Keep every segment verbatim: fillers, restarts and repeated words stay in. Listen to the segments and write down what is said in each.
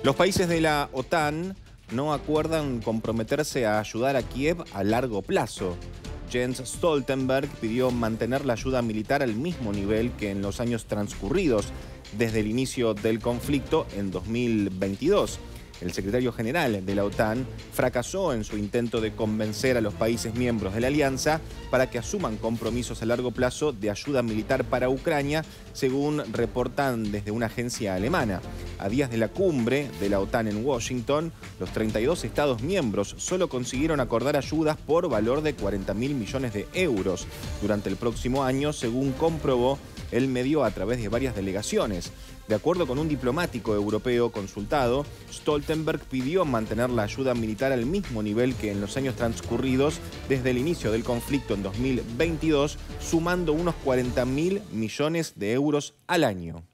Los países de la OTAN no acuerdan comprometerse a ayudar a Kiev a largo plazo. Jens Stoltenberg pidió mantener la ayuda militar al mismo nivel que en los años transcurridos desde el inicio del conflicto en dos mil veintidós. El secretario general de la OTAN fracasó en su intento de convencer a los países miembros de la alianza para que asuman compromisos a largo plazo de ayuda militar para Ucrania, según reportan desde una agencia alemana. A días de la cumbre de la OTAN en Washington, los treinta y dos Estados miembros solo consiguieron acordar ayudas por valor de cuarenta mil millones de euros durante el próximo año, según comprobó el medio a través de varias delegaciones. De acuerdo con un diplomático europeo consultado, Stoltenberg pidió mantener la ayuda militar al mismo nivel que en los años transcurridos desde el inicio del conflicto en dos mil veintidós, sumando unos cuarenta mil millones de euros al año.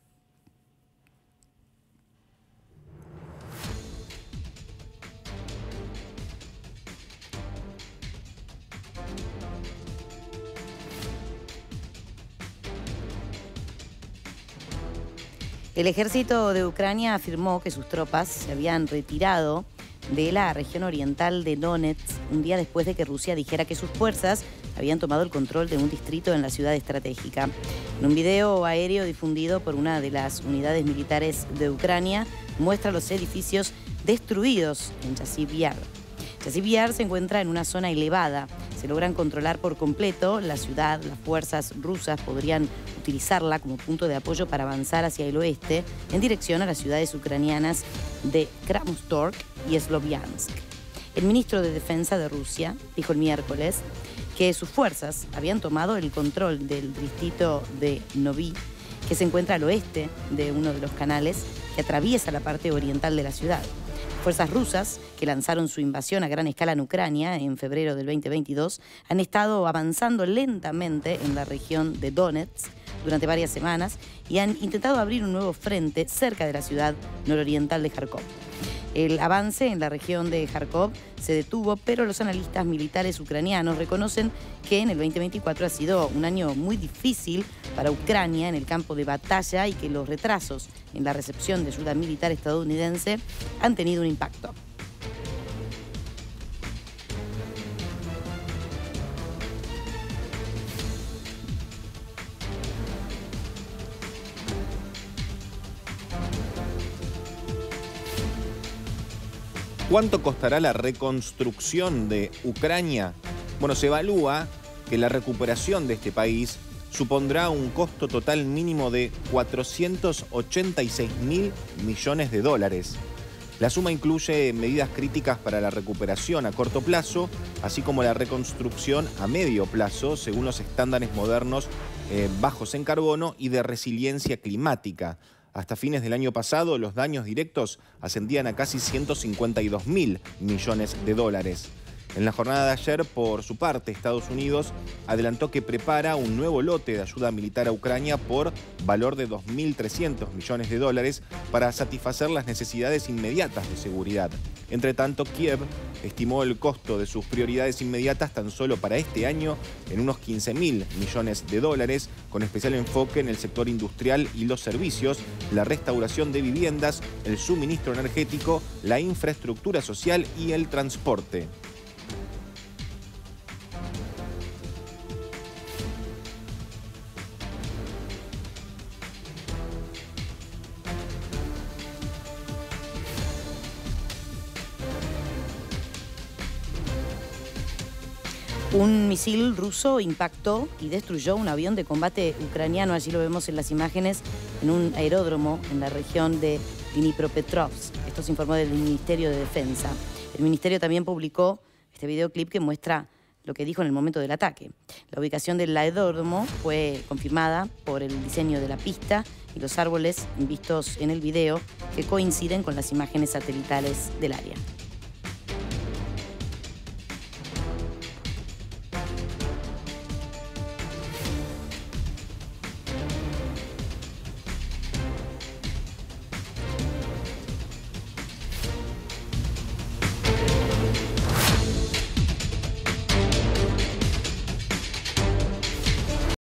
El ejército de Ucrania afirmó que sus tropas se habían retirado de la región oriental de Donetsk un día después de que Rusia dijera que sus fuerzas habían tomado el control de un distrito en la ciudad estratégica. En un video aéreo difundido por una de las unidades militares de Ucrania, muestra los edificios destruidos en Chasiv Yar. Chasiv Yar se encuentra en una zona elevada. Se logran controlar por completo la ciudad. Las fuerzas rusas podrían utilizarla como punto de apoyo para avanzar hacia el oeste en dirección a las ciudades ucranianas de Kramatorsk y Sloviansk. El ministro de Defensa de Rusia dijo el miércoles que sus fuerzas habían tomado el control del distrito de Novy, que se encuentra al oeste de uno de los canales que atraviesa la parte oriental de la ciudad. Fuerzas rusas, que lanzaron su invasión a gran escala en Ucrania en febrero del veinte veintidós, han estado avanzando lentamente en la región de Donetsk durante varias semanas y han intentado abrir un nuevo frente cerca de la ciudad nororiental de Kharkov. El avance en la región de Kharkov se detuvo, pero los analistas militares ucranianos reconocen que en el veinte veinticuatro ha sido un año muy difícil para Ucrania en el campo de batalla y que los retrasos en la recepción de ayuda militar estadounidense han tenido un impacto. ¿Cuánto costará la reconstrucción de Ucrania? Bueno, se evalúa que la recuperación de este país supondrá un costo total mínimo de cuatrocientos ochenta y seis mil millones de dólares. La suma incluye medidas críticas para la recuperación a corto plazo, así como la reconstrucción a medio plazo, según los estándares modernos eh, bajos en carbono y de resiliencia climática. Hasta fines del año pasado, los daños directos ascendían a casi ciento cincuenta y dos mil millones de dólares. En la jornada de ayer, por su parte, Estados Unidos adelantó que prepara un nuevo lote de ayuda militar a Ucrania por valor de dos mil trescientos millones de dólares para satisfacer las necesidades inmediatas de seguridad. Entre tanto, Kiev estimó el costo de sus prioridades inmediatas tan solo para este año en unos quince mil millones de dólares, con especial enfoque en el sector industrial y los servicios, la restauración de viviendas, el suministro energético, la infraestructura social y el transporte. Un misil ruso impactó y destruyó un avión de combate ucraniano. Allí lo vemos en las imágenes, en un aeródromo en la región de Dnipropetrovsk. Esto se informó del Ministerio de Defensa. El ministerio también publicó este videoclip que muestra lo que dijo en el momento del ataque. La ubicación del aeródromo fue confirmada por el diseño de la pista y los árboles vistos en el video que coinciden con las imágenes satelitales del área.